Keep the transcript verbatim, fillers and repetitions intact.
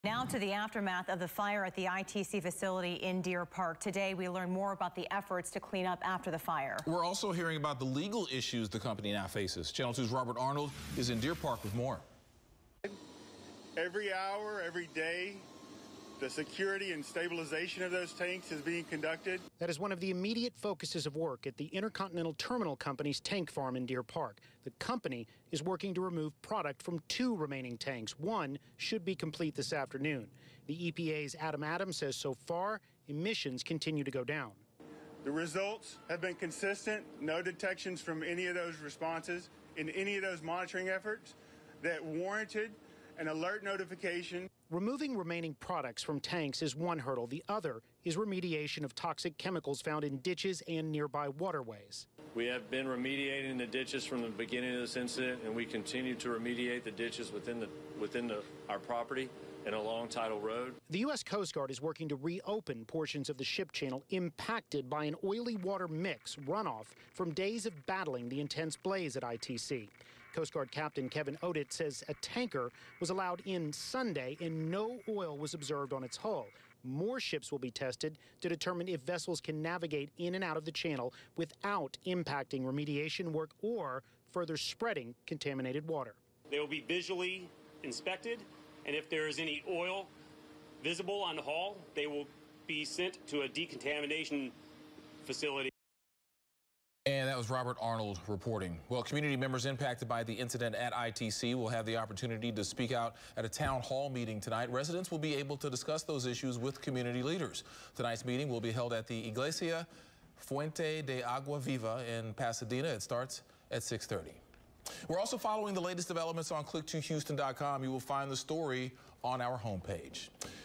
Now to the aftermath of the fire at the I T C facility in Deer Park. Today, we learn more about the efforts to clean up after the fire. We're also hearing about the legal issues the company now faces. Channel two's Robert Arnold is in Deer Park with more. Every hour, every day, the security and stabilization of those tanks is being conducted. That is one of the immediate focuses of work at the Intercontinental Terminal Company's tank farm in Deer Park. The company is working to remove product from two remaining tanks. One should be complete this afternoon. The E P A's Adam Adams says so far, emissions continue to go down. The results have been consistent. No detections from any of those responses in any of those monitoring efforts that warranted an alert notification. Removing remaining products from tanks is one hurdle. The other is remediation of toxic chemicals found in ditches and nearby waterways. We have been remediating the ditches from the beginning of this incident, and we continue to remediate the ditches within the within the, our property and along Tidal Road. The U S Coast Guard is working to reopen portions of the ship channel impacted by an oily water mix runoff from days of battling the intense blaze at I T C. Coast Guard Captain Kevin Odit says a tanker was allowed in Sunday and no oil was observed on its hull. More ships will be tested to determine if vessels can navigate in and out of the channel without impacting remediation work or further spreading contaminated water. They will be visually inspected, and if there is any oil visible on the hull, they will be sent to a decontamination facility. And that was Robert Arnold reporting. Well, community members impacted by the incident at I T C will have the opportunity to speak out at a town hall meeting tonight. Residents will be able to discuss those issues with community leaders. Tonight's meeting will be held at the Iglesia Fuente de Agua Viva in Pasadena. It starts at six thirty. We're also following the latest developments on click two houston dot com. You will find the story on our homepage.